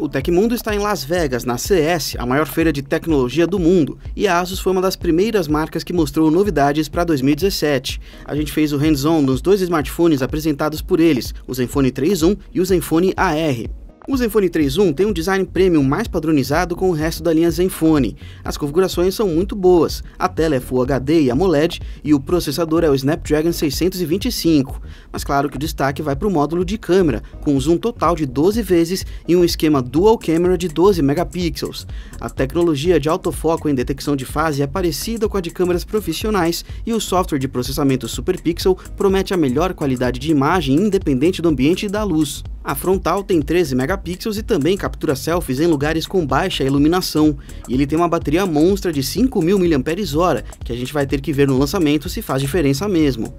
O Tecmundo está em Las Vegas, na CES, a maior feira de tecnologia do mundo, e a ASUS foi uma das primeiras marcas que mostrou novidades para 2017. A gente fez o hands-on nos dois smartphones apresentados por eles, o Zenfone 3.1 e o Zenfone AR. O Zenfone 3.1 tem um design premium mais padronizado com o resto da linha Zenfone. As configurações são muito boas, a tela é Full HD e AMOLED e o processador é o Snapdragon 625. Mas claro que o destaque vai para o módulo de câmera, com um zoom total de 12 vezes e um esquema Dual Camera de 12 megapixels. A tecnologia de autofoco em detecção de fase é parecida com a de câmeras profissionais e o software de processamento SuperPixel promete a melhor qualidade de imagem independente do ambiente e da luz. A frontal tem 13 megapixels e também captura selfies em lugares com baixa iluminação, e ele tem uma bateria monstra de 5.000 mAh, que a gente vai ter que ver no lançamento se faz diferença mesmo.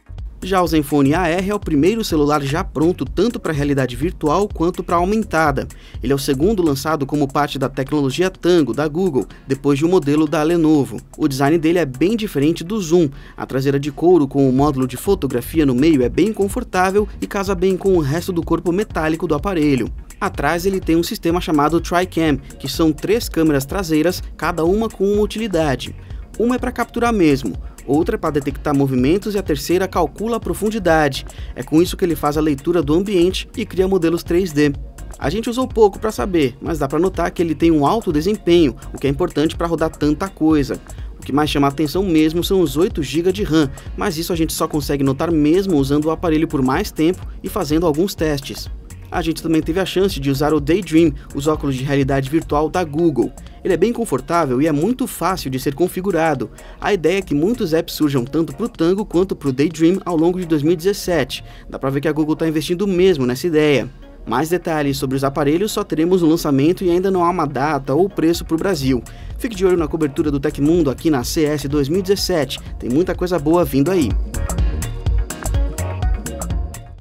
Já o Zenfone AR é o primeiro celular já pronto tanto para realidade virtual quanto para aumentada. Ele é o segundo lançado como parte da tecnologia Tango da Google, depois de um modelo da Lenovo. O design dele é bem diferente do Zoom. A traseira de couro com o módulo de fotografia no meio é bem confortável e casa bem com o resto do corpo metálico do aparelho. Atrás ele tem um sistema chamado TriCam, que são 3 câmeras traseiras, cada uma com uma utilidade. Uma é para capturar mesmo, outra é para detectar movimentos e a terceira calcula a profundidade. É com isso que ele faz a leitura do ambiente e cria modelos 3D. A gente usou pouco para saber, mas dá para notar que ele tem um alto desempenho, o que é importante para rodar tanta coisa. O que mais chama a atenção mesmo são os 8 GB de RAM, mas isso a gente só consegue notar mesmo usando o aparelho por mais tempo e fazendo alguns testes. A gente também teve a chance de usar o Daydream, os óculos de realidade virtual da Google. Ele é bem confortável e é muito fácil de ser configurado. A ideia é que muitos apps surjam tanto para o Tango quanto para o Daydream ao longo de 2017. Dá para ver que a Google está investindo mesmo nessa ideia. Mais detalhes sobre os aparelhos só teremos no lançamento e ainda não há uma data ou preço para o Brasil. Fique de olho na cobertura do Tecmundo aqui na CES 2017, tem muita coisa boa vindo aí.